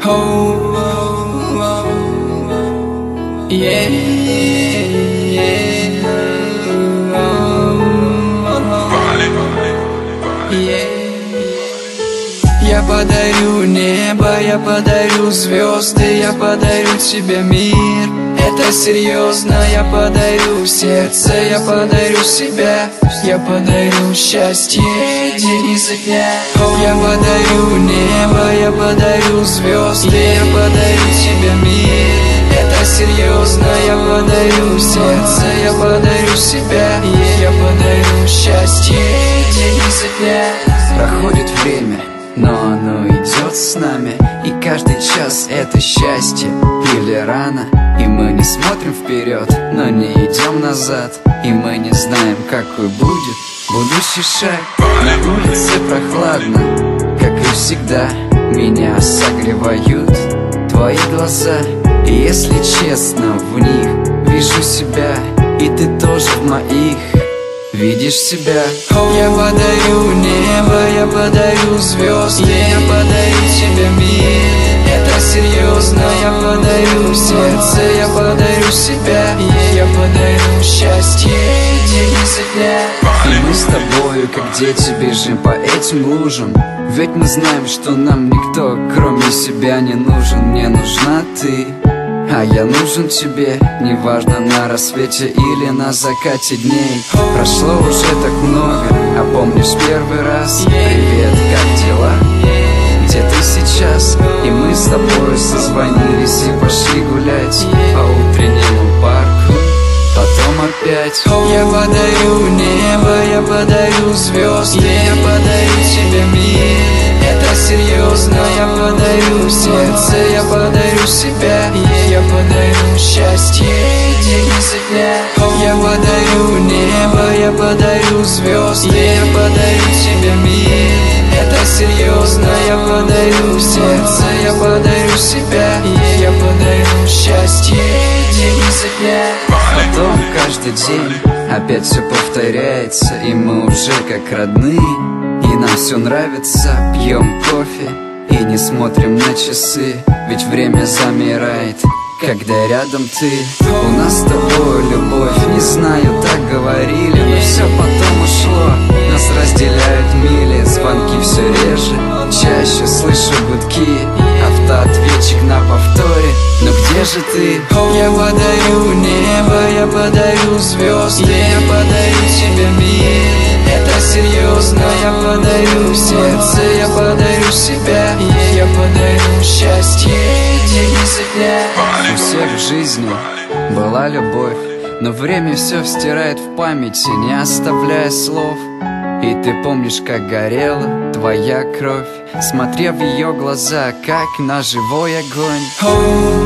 Я подарю небо, я подарю звезды, я подарю тебе мир. Это серьезно, я подарю сердце, я подарю себя. Я подарю счастье день изо дня. Я подарю небо, я подарю звезды, я подарю тебе мир. Это серьезно, я подарю сердце, я подарю себя. Я подарю счастье день изо дня. Проходит время, но оно идет с нами, и каждый час это счастье или рано. И мы не смотрим вперед, но не идем назад, и мы не знаем, какой будет будущий шаг. На улице прохладно, как и всегда. Меня согревают твои глаза, и если честно, в них вижу себя, и ты тоже в моих видишь себя. Я подарю небо, я подарю звезды, я подарю тебе мир. Это серьезно, я подарю сердце, я подарю себя. Я подарю счастье день изо дня. И мы с тобою, как дети, бежим по этим лужам, ведь мы знаем, что нам никто, кроме себя, не нужен. Мне нужна ты, а я нужен тебе, неважно, на рассвете или на закате дней. Прошло уже так много, а помнишь первый раз? Привет, как дела? Где ты сейчас? И мы с тобой созвонились и пошли гулять по утреннему парку, потом опять. Я подарю небо, я подарю звезды, я подарю тебе мир. Это серьезно, я подарю сердце, я подарю себя. Я подарю счастье день изо дня. Я подарю небо, я подарю звезды, я подарю тебе мир. Это серьезно, я подарю сердце, я подарю себя. Я подарю счастье день изо дня. Потом каждый день опять все повторяется, и мы уже как родные, и нам все нравится. Пьем кофе и не смотрим на часы, ведь время замирает, когда рядом ты. У нас с тобой любовь, не знаю, так говорили, но все потом ушло. Нас разделяют мили, звонки все реже, чаще слышу гудки, автоответчик на повторе. Но где же ты? Я подарю небо, я подарю звезды, я подарю тебе мир. Это серьезно, я подарю сердце, я подарю себя. Я подарю счастье день изо дня. У всех в жизни была любовь, но время все стирает в памяти, не оставляя слов. И ты помнишь, как горела твоя кровь, смотря в ее глаза, как на живой огонь.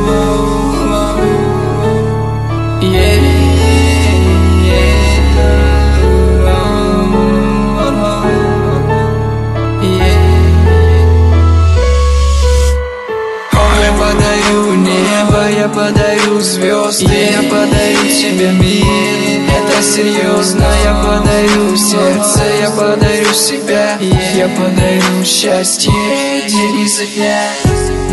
Я подарю небо, я подарю звезды, я подарю тебе мир. Это серьезно, я подарю сердце, я подарю себя. Я подарю счастье день изо дня.